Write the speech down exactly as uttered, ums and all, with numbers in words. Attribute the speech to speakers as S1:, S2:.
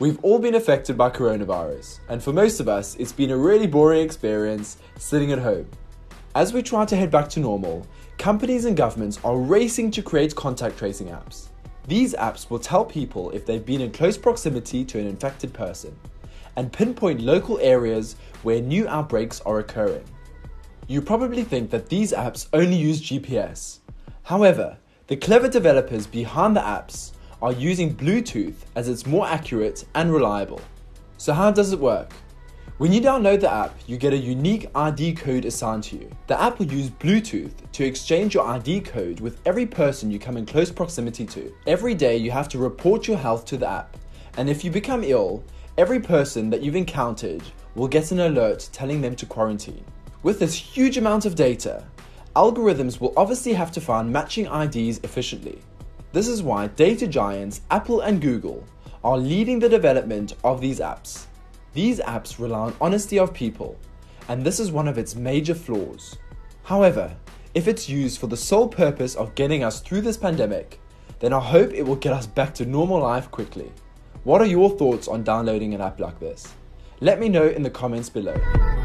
S1: We've all been affected by coronavirus, and for most of us, it's been a really boring experience sitting at home. As we try to head back to normal, companies and governments are racing to create contact tracing apps. These apps will tell people if they've been in close proximity to an infected person, and pinpoint local areas where new outbreaks are occurring. You probably think that these apps only use G P S. However, the clever developers behind the apps are using Bluetooth as it's more accurate and reliable. So how does it work? When you download the app, you get a unique I D code assigned to you. The app will use Bluetooth to exchange your I D code with every person you come in close proximity to. Every day you have to report your health to the app, and if you become ill, every person that you've encountered will get an alert telling them to quarantine. With this huge amount of data, algorithms will obviously have to find matching I Ds efficiently. This is why data giants Apple and Google are leading the development of these apps. These apps rely on honesty of people, and this is one of its major flaws. However, if it's used for the sole purpose of getting us through this pandemic, then I hope it will get us back to normal life quickly. What are your thoughts on downloading an app like this? Let me know in the comments below.